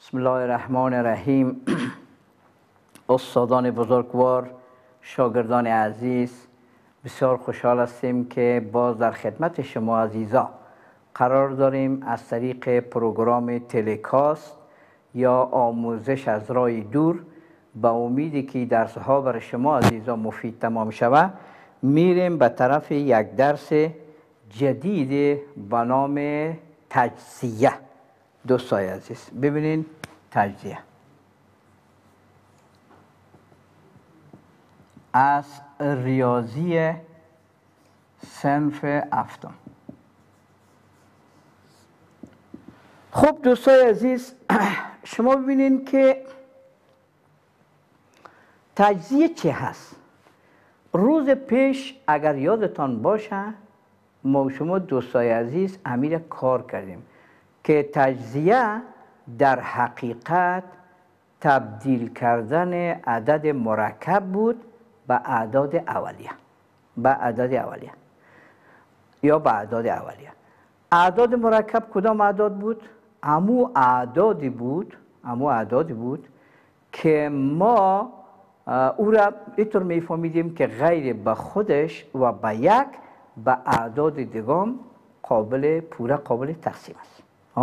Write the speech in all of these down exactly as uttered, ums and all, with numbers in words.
بسم الله الرحمن الرحیم. استادان بزرگوار، شاگردان عزیز، بسیار خوشحال هستیم که باز در خدمت شما عزیزا قرار داریم از طریق پروگرام تلکاست یا آموزش از راه دور، با امیدی که درس‌ها برای شما عزیزا مفید تمام شود، میریم به طرف یک درس جدید به نام تجزیه. دوستای عزیز ببینین تجزیه از ریاضی صنف هفتم. خب دوستای عزیز، شما ببینین که تجزیه چه هست. روز پیش اگر یادتان باشه ما شما دوستای عزیز امیر کار کردیم که تجزیه در حقیقت تبدیل کردن عدد مرکب بود به اعداد اولیه، به اعداد اولیه یا به اعداد اولیه. اعداد مرکب کدام اعداد بود؟ امو اعدادی بود، امو اعدادی بود که ما او را اینطور میفهمیدیم که غیر به خودش و به یک به اعداد دیگام قابل پورا قابل تقسیم است.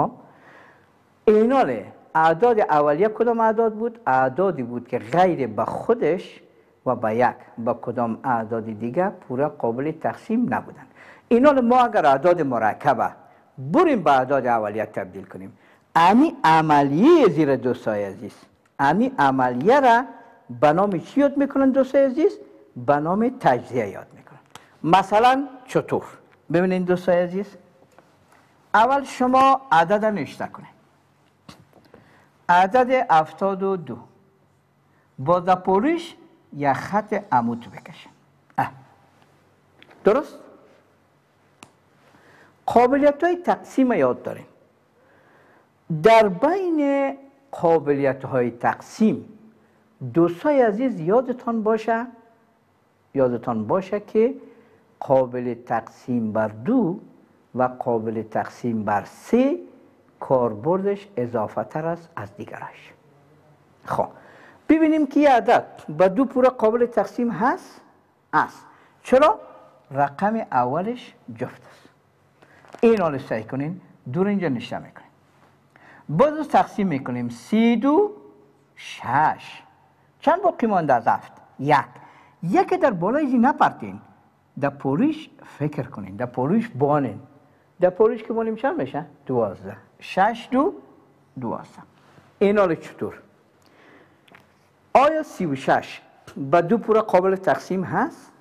اینال اعداد اولیه کدام اعداد بود؟ اعدادی بود که غیر به خودش و به یک به کدام اعداد دیگه پورا قابل تقسیم نبودن. اینال ما اگر اعداد مرکبه بریم به اعداد اولیه تبدیل کنیم، امی عملیه زیر دوستای عزیز، امی عملیه را به نام چی یاد میکنن دوستای عزیز؟ به نام تجزیه یاد میکنن. مثلا چطور؟ ببینید دوستای عزیز، اول شما عدد نوشته کنید. عدد هفتاد و دو با دپوریش یک خط عمود بکشید. درست؟ قابلیت های تقسیم یاد داریم. در بین قابلیت های تقسیم دوستای عزیز یادتان باشه یادتان باشه که قابل تقسیم بر دو و قابل تقسیم بر سه کاربردش اضافه تر است از دیگرش. خب ببینیم که یه عدد به دو پورا قابل تقسیم هست؟ است. چرا؟ رقم اولش جفت است. این حال سعی کنین دور اینجا نشته میکنیم. باز تقسیم میکنیم. سی دو شش. چند باقی مانده از هفت؟ یک. یک در بالای زی نپرتین، در پوریش فکر کنین، در پوریش بانین. در پوریش که بانیم چند میشه؟ دوازده. شش دو دوازده. این حال چطور؟ آیا سی و شش به دو پورا قابل تقسیم هست؟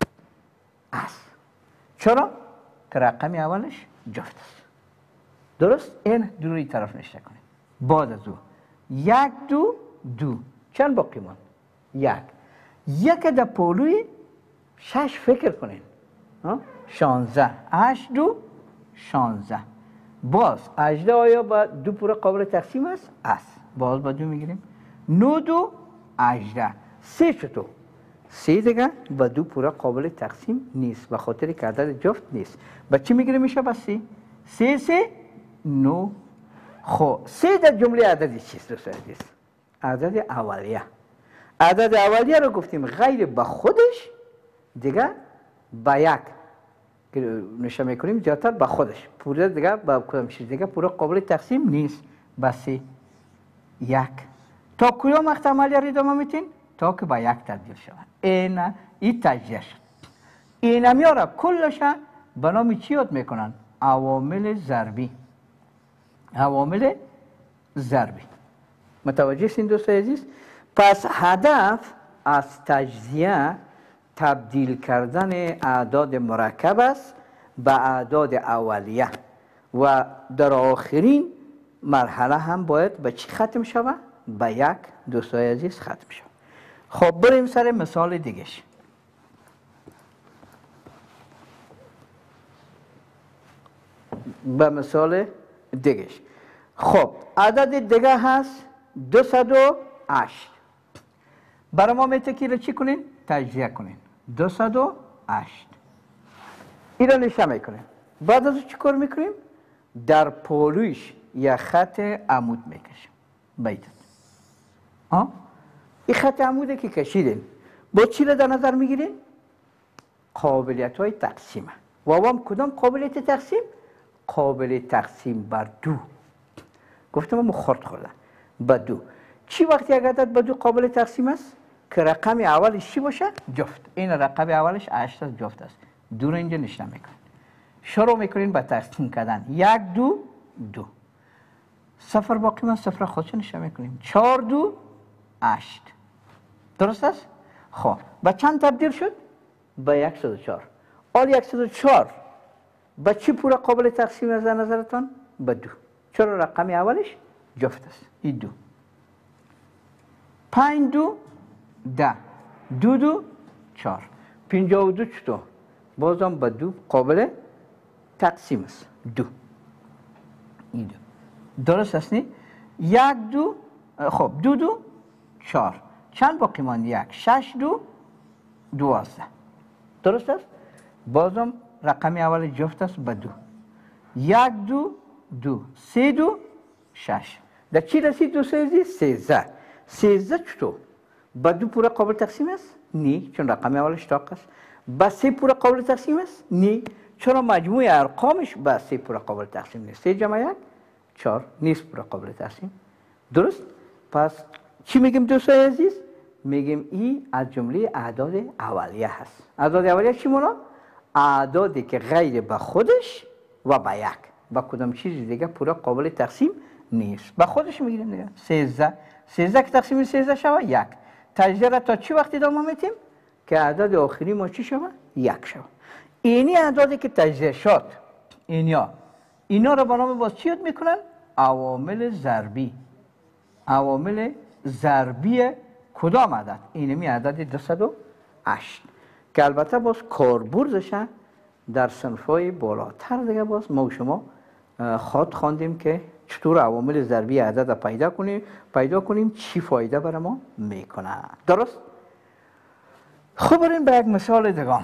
است. چرا؟ که رقم اولش جفت است. درست؟ این دوری طرف نشته کنیم. بعد از او یک دو دو. چند باقی ماند؟ یک. یک در پولوی شش فکر کنین. شانزده. هشت دو شانزده. باز هجده آیا با دو پورا قابل تقسیم است؟ است. باز با دو میگیریم. نو دو هجده. سه چطور؟ سه دیگه با دو پورا قابل تقسیم نیست، به خاطر که عدد جفت نیست. با چی میگیریم میشه با سه؟ سه سه نو. خب سه در جمله عددی چیست دوست عزیز؟ عدد اولیه. عدد اولیه رو گفتیم غیر به خودش دیگه با یک که نشه میکنیم زیادتر به خودش پورا دیگه با کدام چیز دیگه پورا قابل تقسیم نیست. بس یک تا کدام وقت عملیه رو ادامه میتین؟ تا که با یک تبدیل شود. این این تجزیه شد. این همیا را کلش به نام چی یاد میکنن؟ عوامل ضربی. عوامل ضربی. متوجه هستین دوستای عزیز؟ پس هدف از تجزیه تبدیل کردن اعداد مرکب است به اعداد اولیه و در آخرین مرحله هم باید به چی ختم شود؟ به یک دوستای عزیز ختم شود. خب بریم سر مثال دیگهش. به مثال دیگهش. خب عدد دیگه هست دویست و هشت. برای ما میتکی رو چی کنین؟ تجزیه کنین. دویست و هشت. این رو نشه میکنیم. بعد از چی کار میکنیم؟ در پولوش یک خط عمود میکشیم. بیت آه؟ این خط عموده که کشیدین با چی را در نظر میگیرین؟ قابلیت های تقسیم. واوام کدام قابلیت تقسیم؟ قابل تقسیم بر دو. گفتم ما خورد خوردن به دو. چی وقتی یک عدد به دو قابل تقسیم است؟ که رقم اولش چی باشه؟ جفت. این رقم اولش هشت است، جفت است. دو رو اینجا نشته میکنین. شروع میکنین به تقسیم کردن. یک دو دو. صفر باقی من صفر خودش نشته میکنیم. چهار دو هشت. درست است؟ خب به چند تبدیل شد؟ به صد و چهار. آل صد و چهار به چی پورا قابل تقسیم از نظرتان؟ به دو. چرا رقم اولش جفت است. این دو. پنج دو ده. دو دو چهار. پنجاه و دو چطور؟ بازم به دو قابل تقسیم است. دو. این دو. درست است نی؟ یک دو خب دو دو چهار. چند باقی ماند؟ یک. شش دو دوازده. درست است؟ بازم رقم اول جفت است به دو. یک دو دو. سه دو شش. در چی رسید دو سه سیزده. سیزده چطور؟ به دو پورا قابل تقسیم است؟ نی، چون رقم اولش تاق است. به سه پورا قابل تقسیم است؟ نی، چرا مجموع ارقامش به سه پورا قابل تقسیم نیست. سه جمع یک چهار نیست پورا قابل تقسیم. درست؟ پس چی میگیم دوستای عزیز؟ میگیم این از جمله اعداد اولیه هست. اعداد اولیه چی مونا؟ اعدادی که غیر به خودش و به یک با کدام چیز دیگه پورا قابل تقسیم نیست. به خودش میگیریم دیگه. سیزده. سیزده که تقسیم سیزده شود یک. تجزیه را تا چی وقتی ادامه میتیم؟ که اعداد آخری ما چی شود؟ یک شود. اینی اعدادی که تجزیه شد اینیا اینا را با نام باز چی یاد میکنن؟ عوامل ضربی. عوامل ضربی کدام عدد؟ اینمی عدد دویست و هشت که البته باز کاربردش در صنف‌های بالاتر دیگه باز ما و شما خواهد خواندیم که چطور عوامل ضربی عدد پیدا کنیم پیدا کنیم چی فایده برای ما میکنه. درست؟ خب بریم به یک مثال دیگه.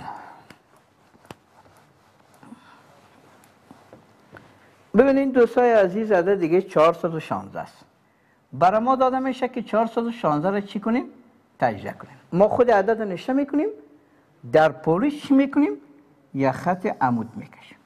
ببینید دوستای عزیز عدد دیگه چهارصد و شانزده است. برای ما داده میشه که چهارصد و شانزده را چی کنیم؟ تجزیه کنیم. ما خود عدد رو نشته میکنیم، در پولیش چی میکنیم؟ یک خط عمود میکشیم.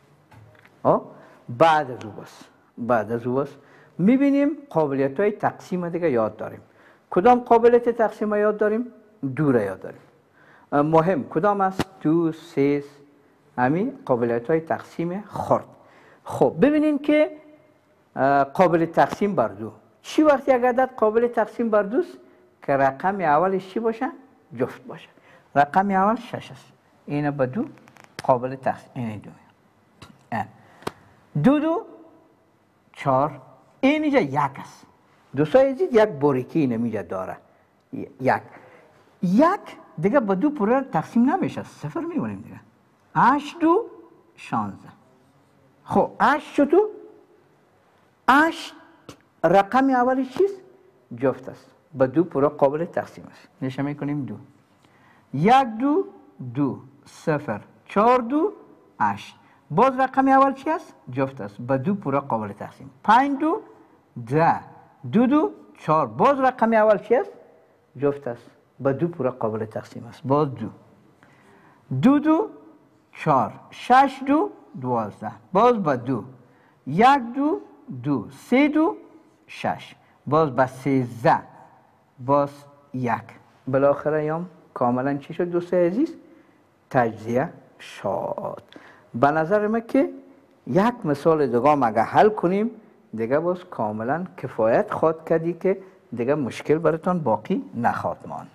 بعد از او بس بعد از او بس میبینیم قابلیت های تقسیم دیگه یاد داریم. کدام قابلیت تقسیم یاد داریم؟ دو را یاد داریم. مهم کدام است؟ دو، سه، همین قابلیت های تقسیم خرد. خب ببینین که قابل تقسیم بر دو. چی وقتی یک عدد قابل تقسیم بر دوست؟ که رقم اولش چی باشه؟ جفت باشه. رقم اول شش است. اینه به دو قابل تقسیم. اینه دو. این. دو دو چهار. این اینجا یک است. دوستای عزیز یک باریکی اینجا داره. یک. یک دیگه به دو پورا تقسیم نمیشه. صفر میمونیم دیگه. هشت دو شانزده. خب هشت چطور؟ هشت رقم اولی چیست؟ جفت است. به دو پورا قابل تقسیم است. نشه میکنیم دو. یک دو دو صفر چهار دو هشت. باز رقم اول چی است؟ جفت است. به دو پورا قابل تقسیم. پنج دو ده. دو دو چهار. باز رقم اول چی است؟ جفت است. به دو پورا قابل تقسیم است. باز دو. دو دو چهار. شش دو دوازده. باز به دو. یک دو دو. سه دو شش. باز به سیزده. باز یک. بالاخره یام کاملا چی شد دوستای عزیز؟ تجزیه شد. به نظر من که یک مثال دیگه اگه حل کنیم دیگه باز کاملا کفایت خواهد کردی که دیگه مشکل براتون باقی نخواهد ماند.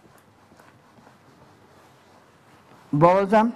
بازم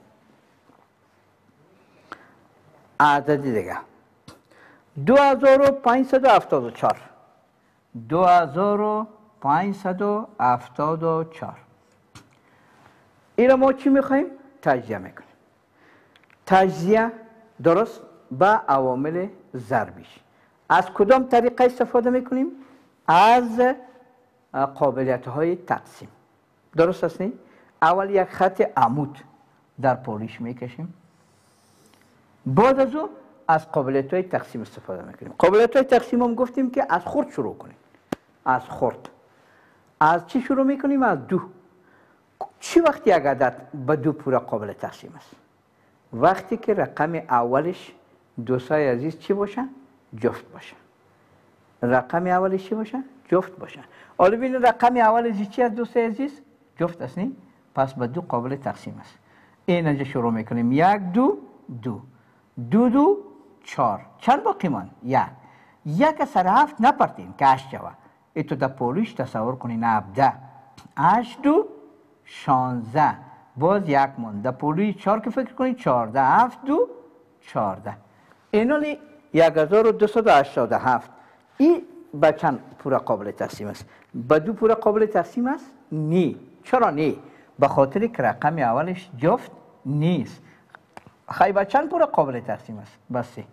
عددی دیگه دو هزار و پانصد و هفتاد و چهار. دو هزار و پانصد و هفتاد و چهار. این ما چی میخوایم؟ تجزیه میکنیم. تجزیه درست با عوامل ضربیش. از کدام طریقه استفاده میکنیم؟ از قابلیت های تقسیم. درست است نی؟ اول یک خط عمود در پولیش میکشیم. بعد از او از قابلیت های تقسیم استفاده میکنیم. قابلیت های تقسیم هم گفتیم که از خرد شروع کنیم. از خرد. از چی شروع میکنیم؟ از دو. چی وقتی یک عدد به دو پورا قابل تقسیم است؟ وقتی که رقم اولش دوستای عزیز چی باشه؟ جفت باشه. رقم اولش چی باشه؟ جفت باشه. حالا ببینید رقم اولش چی از دوستای عزیز؟ جفت است نه؟ پس به دو قابل تقسیم است. این اینجا شروع میکنیم. یک دو دو دو دو چهار. چند باقی مان؟ یک. یک سر هفت نپرتین که هشت جوه. ای تو در پولیش تصور کنین هفده. هشت دو شانزده. باز یک من. در پولیش چهار که فکر کنین چهارده. هفت دو چهارده. اینالی یک هزار و دویست و هشتاد و هفت. این به چند پورا قابل تقسیم است؟ به دو پورا قابل تقسیم است؟ نی. چرا نی؟ به خاطر که رقم اولش جفت نیست. خیلی به چند پورا قابل تقسیم است؟ به سه.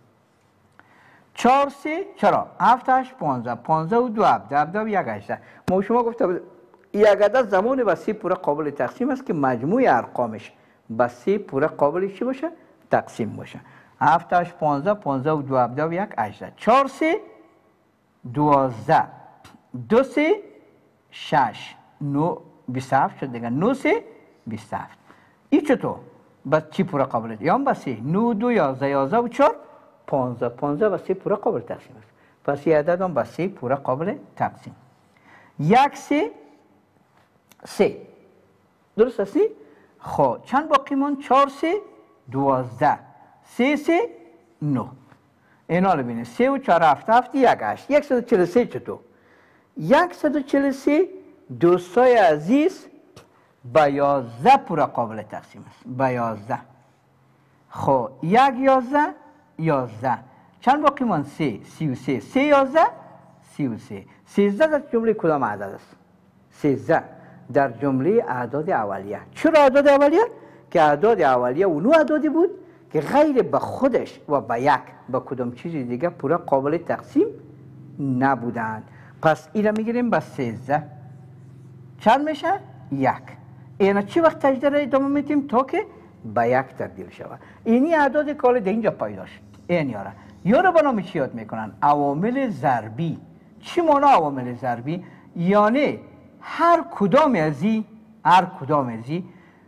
چهار سه چرا؟ هفت هشت پانزده. پانزده و دو هفده. هفده و یک هشته. ما شما گفته یک عدد زمان به سه پورا قابل تقسیم است که مجموع ارقامش به سه پورا قابل چی باشه؟ تقسیم باشه. هفت هشت پانزده. پانزده و دو هفده و یک هشته. چهار سه دوازده. دو سه شش. نو بیست و هفت شد دیگه. نو سه بیست و هفت. این چطور؟ بس چی پورا قابل؟ یا هم بس نو دو یازده. یازده و چهار پانزده. پانزده بس پورا قابل تقسیم است. پس یه عدد هم بس پورا قابل تقسیم. یک سه سه. درست است؟ خب چند باقی مون؟ چهار سه دوازده. سه سه نو. اینا رو بینید. سه و چهار هفت هفت یک هشت. یک سد و چل و سه چطور؟ یک سد و چل و سه دوستای عزیز با یازده پورا قابل تقسیم است. با یازده. خب یک یازده یازده. چند باقی من؟ سه. سی و سه. سه یازده سی و سه. سیزده در جمله کدام عدد است؟ سیزده در جمله اعداد اولیه. چرا اعداد اولیه؟ که اعداد اولیه اونو اعدادی بود که غیر به خودش و به یک به کدام چیز دیگه پورا قابل تقسیم نبودند. پس اینا میگیریم به سیزده. چند میشه؟ یک. اینا چی وقت تجدید ادامه میتیم تا که به یک تبدیل شود. اینی اعداد کال ده اینجا پیدا شد. این یاره یارو به نام چی یاد میکنن؟ عوامل ضربی. چی معنی عوامل ضربی؟ یعنی هر کدام ازی هر کدام ازی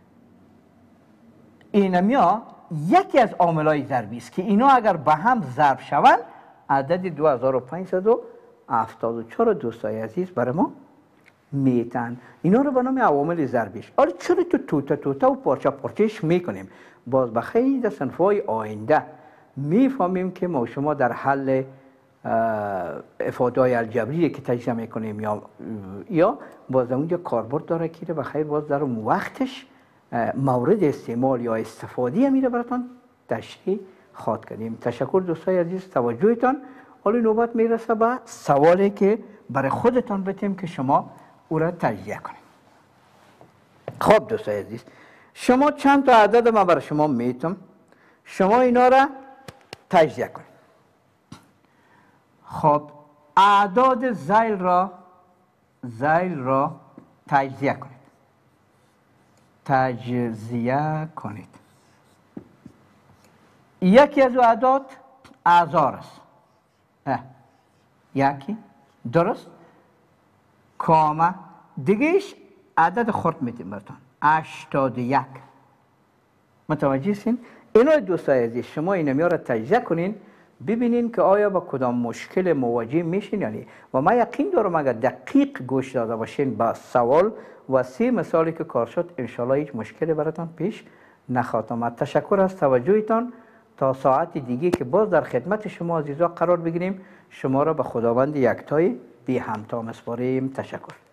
اینمیا یکی از عاملای ضربی است که اینا اگر به هم ضرب شوند عدد دو هزار و پانصد و هفتاد و چهار دوستای عزیز برای ما میتن. اینا رو به نام عوامل ضربیش. آره چرا تو توته توته و پارچه پارچهش میکنیم؟ باز به خیلی صنفهای آینده میفهمیم که ما شما در حل افادهای الجبری که تجزیه میکنیم یا یا باز اونجا کاربرد داره که و خیر باز در اون وقتش مورد استعمال یا استفاده میره براتون تشریح خواد کردیم. تشکر دوستای عزیز توجهتان. حالا نوبت میرسه به سوالی که برای خودتان بتیم که شما او را تجزیه کنیم. خب دوستای عزیز شما چند تا عدد ما برای شما میتونم شما اینا را تجزیه کنید. خب اعداد ذیل را ذیل را تجزیه کنید. تجزیه کنید. یکی از اعداد اعذار است. یکی درست کامه دیگهش عدد خرد میتیم براتون هشتاد و یک. متوجه هستین؟ اینا دوستای عزیز شما این میاره تجزیه کنین ببینین که آیا با کدام مشکل مواجه میشین یا نه. و من یقین دارم اگر دقیق گوش داده باشین با سوال و سه مثالی که کار شد انشالله هیچ مشکلی براتون پیش نخواهد آمد. تشکر از توجهتان. تا ساعت دیگه که باز در خدمت شما عزیزا قرار بگیریم شما را به خداوند یکتای بی همتا میسپاریم. تشکر.